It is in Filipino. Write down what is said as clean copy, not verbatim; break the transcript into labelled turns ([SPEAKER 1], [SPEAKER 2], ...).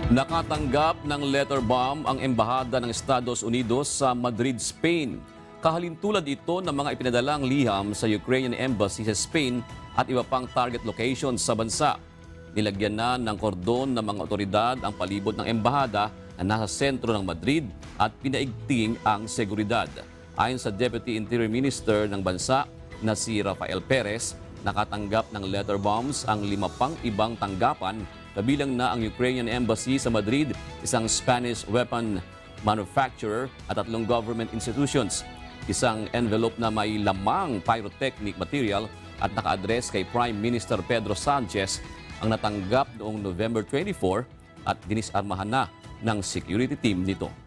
[SPEAKER 1] Nakatanggap ng letter bomb ang Embahada ng Estados Unidos sa Madrid, Spain. Kahalintulad ito ng mga ipinadalang liham sa Ukrainian Embassy sa Spain at iba pang target locations sa bansa. Nilagyan na ng kordon ng mga otoridad ang palibot ng embahada na nasa sentro ng Madrid at pinaigting ang seguridad. Ayon sa Deputy Interior Minister ng bansa na si Rafael Perez, nakatanggap ng letter bombs ang 5 pang ibang tanggapan, kabilang na ang Ukrainian Embassy sa Madrid, isang Spanish weapon manufacturer at 3 government institutions. Isang envelope na may lamang pyrotechnic material at naka-address kay Prime Minister Pedro Sanchez ang natanggap noong November 24 at dinisarmahan na ng security team nito.